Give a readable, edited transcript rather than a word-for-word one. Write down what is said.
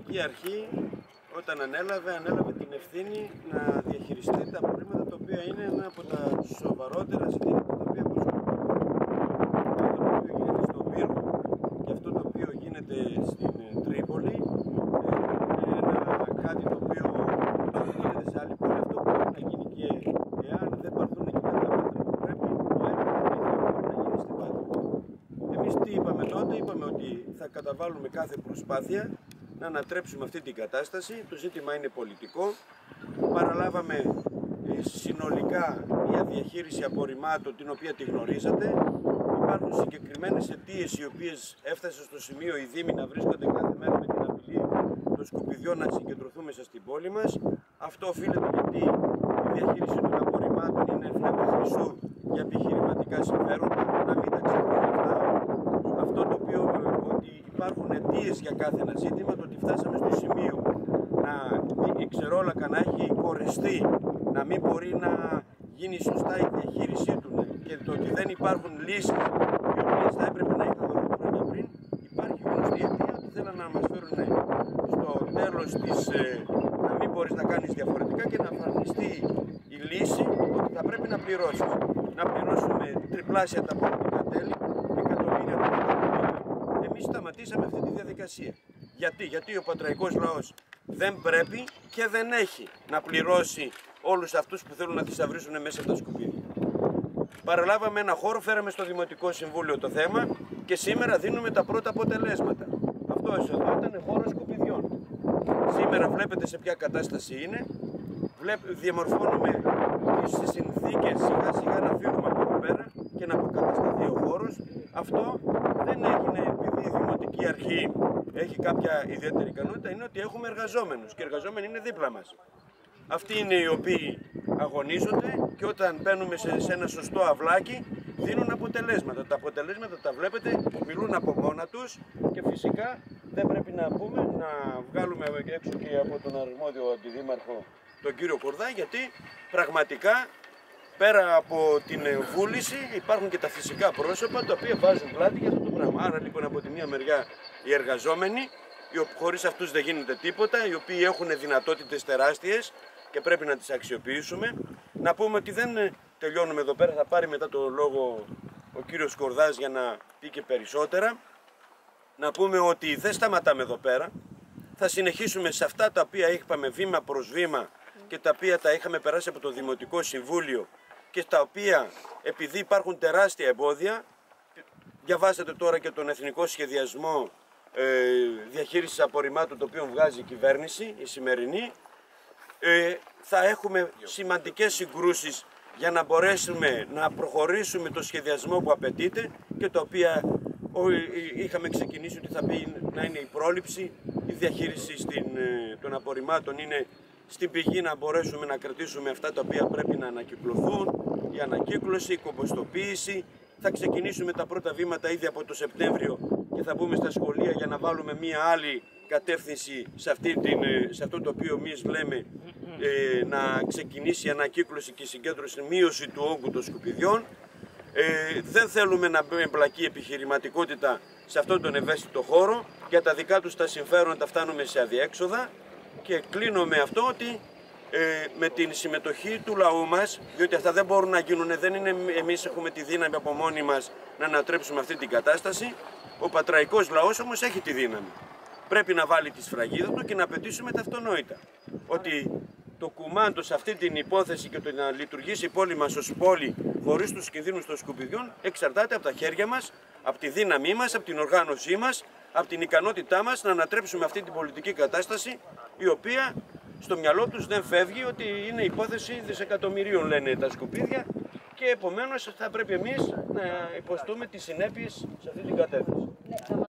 δημοτική αρχή όταν ανέλαβε την ευθύνη να διαχειριστεί τα προβλήματα τα οποία είναι ένα από τα σοβαρότερα ζητήματα τα οποία προσκοπούν. Αυτό το οποίο γίνεται στον Πύργο και αυτό το οποίο γίνεται στην Τρίπολη είναι κάτι το οποίο γίνεται σε άλλη πόλη. Αυτό μπορεί να γίνει και εάν δεν πάρθουν εκείνα τα μέτρα που πρέπει, λέμε ότι αυτό μπορεί να γίνει στην Πάτρα. Εμείς τι είπαμε τότε? Είπαμε ότι θα καταβάλουμε κάθε προσπάθεια να ανατρέψουμε αυτή την κατάσταση. Το ζήτημα είναι πολιτικό. Παραλάβαμε συνολικά μια διαχείριση απορριμμάτων την οποία τη γνωρίζατε. Υπάρχουν συγκεκριμένες αιτίες οι οποίες έφτασαν στο σημείο οι Δήμοι να βρίσκονται κάθε μέρα με την απειλή των σκουπιδιών να συγκεντρωθούν μέσα στην πόλη μας. Αυτό οφείλεται γιατί η διαχείριση των απορριμμάτων είναι φλέβα χρυσού για επιχειρηματικά συμφέροντα. Να μην τα ξεχνούμε αυτά. Αυτό το οποίο ότι υπάρχουν αιτίες για κάθε ένα ζήτημα, το ότι φτάσαμε στο σημείο να η ξερόλακα να έχει κορεστεί, να μην μπορεί να γίνει σωστά η διαχείρισή του και το ότι δεν υπάρχουν λύσεις οι οποίες θα έπρεπε να είχαν δοθεί χρόνια πριν, υπάρχει γνωστή αιτία ότι θέλουν να μας φέρουν στο τέλος της να μην μπορείς να κάνεις διαφορετικά και να εμφανιστεί η λύση ότι θα πρέπει να πληρώσεις. Να πληρώσουμε τριπλάσια τα πολιτικά τέλη, εκατομμύρια τα εκατομμύρια. Εμείς σταματήσαμε αυτή τη διαδικασία. Γιατί ο πατραϊκός λαός δεν πρέπει και δεν έχει να πληρώσει όλους αυτούς που θέλουν να θησαυρίσουν μέσα από τα σκουπίδια. Παραλάβαμε ένα χώρο, φέραμε στο Δημοτικό Συμβούλιο το θέμα και σήμερα δίνουμε τα πρώτα αποτελέσματα. Αυτό εδώ ήταν χώρο σκουπιδιών. Σήμερα βλέπετε σε ποια κατάσταση είναι. Διαμορφώνουμε τις συνθήκες σιγά σιγά να φύγουμε από εδώ πέρα και να αποκατασταθεί ο χώρος. Αυτό δεν έγινε επειδή η Δημοτική Αρχή έχει κάποια ιδιαίτερη ικανότητα, είναι ότι έχουμε εργαζόμενους και οι εργαζόμενοι είναι δίπλα μας. Αυτοί είναι οι οποίοι αγωνίζονται και όταν μπαίνουμε σε ένα σωστό αυλάκι δίνουν αποτελέσματα. Τα αποτελέσματα τα βλέπετε, μιλούν από μόνα τους και φυσικά δεν πρέπει να πούμε να βγάλουμε έξω και από τον αρμόδιο αντιδήμαρχο τον κύριο Κορδά, γιατί πραγματικά πέρα από την βούληση υπάρχουν και τα φυσικά πρόσωπα τα οποία βάζουν πλάτη για αυτό το πράγμα. Άρα λοιπόν από τη μία μεριά οι εργαζόμενοι, χωρίς αυτούς δεν γίνεται τίποτα, οι οποίοι έχουν δυνατότητες τεράστιες και πρέπει να τις αξιοποιήσουμε. Να πούμε ότι δεν τελειώνουμε εδώ πέρα, θα πάρει μετά το λόγο ο κύριος Κορδάς για να πει και περισσότερα. Να πούμε ότι δεν σταματάμε εδώ πέρα, θα συνεχίσουμε σε αυτά τα οποία είχαμε βήμα προς βήμα και τα οποία τα είχαμε περάσει από το Δημοτικό Συμβούλιο και στα οποία επειδή υπάρχουν τεράστια εμπόδια, διαβάσατε τώρα και τον Εθνικό Σχεδιασμό Διαχείρισης Απορριμμάτων το οποίο βγάζει η κυβέρνηση, η σημερινή, θα έχουμε σημαντικές συγκρούσεις για να μπορέσουμε να προχωρήσουμε το σχεδιασμό που απαιτείται και το οποία είχαμε ξεκινήσει ότι θα πει να είναι η πρόληψη, η διαχείριση των απορριμμάτων είναι στην πηγή να μπορέσουμε να κρατήσουμε αυτά τα οποία πρέπει να ανακυκλωθούν, η ανακύκλωση, η κομποστοποίηση. Θα ξεκινήσουμε τα πρώτα βήματα ήδη από το Σεπτέμβριο και θα μπούμε στα σχολεία για να βάλουμε μία άλλη κατεύθυνση σε αυτό το οποίο εμείς λέμε να ξεκινήσει η ανακύκλωση και η συγκέντρωση, μείωση του όγκου των σκουπιδιών. Δεν θέλουμε να εμπλακεί επιχειρηματικότητα σε αυτόν τον ευαίσθητο χώρο. Για τα δικά τους τα συμφέροντα φτάνουμε σε αδιέξοδα και κλείνω με αυτό ότι με την συμμετοχή του λαού μας, διότι αυτά δεν μπορούν να γίνουν, δεν είναι εμείς έχουμε τη δύναμη από μόνοι μας να ανατρέψουμε αυτή την κατάσταση. Ο πατραϊκός λαός όμως έχει τη δύναμη. Πρέπει να βάλει τη σφραγίδα του και να απαιτήσουμε τα αυτονόητα. Ότι το κουμάντο σε αυτή την υπόθεση και το να λειτουργήσει η πόλη μας ως πόλη χωρίς τους κινδύνους των σκουπιδιών εξαρτάται από τα χέρια μας, από τη δύναμή μας, από την οργάνωσή μας, από την ικανότητά μας να ανατρέψουμε αυτή την πολιτική κατάσταση, η οποία στο μυαλό τους δεν φεύγει ότι είναι υπόθεση δισεκατομμυρίων, λένε τα σκουπίδια, και επομένως θα πρέπει εμείς να υποστούμε τις συνέπειες σε αυτή την κατεύθυνση.